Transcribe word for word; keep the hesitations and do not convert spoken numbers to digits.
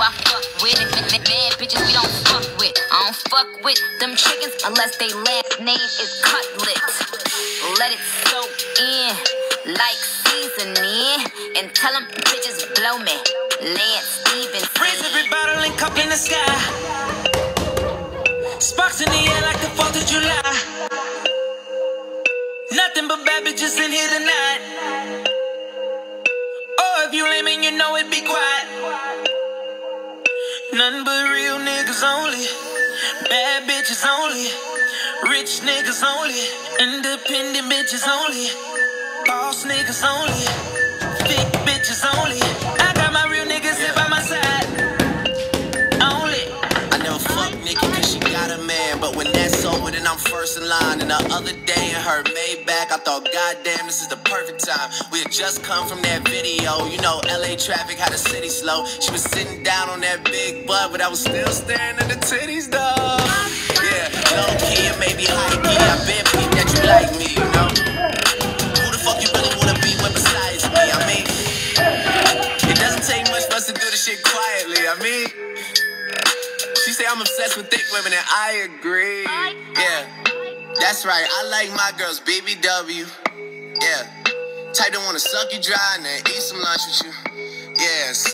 I fuck with it. Mad bitches we don't fuck with. I don't fuck with them chickens unless they last name is Cutlet. Let it soak in like seasoning and tell them bitches blow me. Lance Stevens. Raise every bottle and cup in the sky. Sparks in the air like the fourth of July. Nothing but bad bitches in here tonight. Oh, if you lame and you know it, be quiet. Nothing but real niggas only. Bad bitches only. Rich niggas only. Independent bitches only. Boss niggas only. Thick bitches only. I got my real niggas here by my side. Only. I never fuck Nikki cause she got a man, but when that's over then I'm first in line. And the other day in her Maybach, I thought goddamn this is the perfect time. We had just come from that video, you know L A traffic had the city slow. She was sitting down on that big butt, but I was still staring at the titties though. Yeah, low key and maybe high key, I been peep that you like me, you know. Who the fuck you really wanna be with besides me? I mean, it doesn't take much for us to do this shit quietly, I mean. She say I'm obsessed with thick women and I agree. Yeah, that's right, I like my girls B B W. Yeah, type don't wanna suck you dry and then eat some lunch with you. Yes.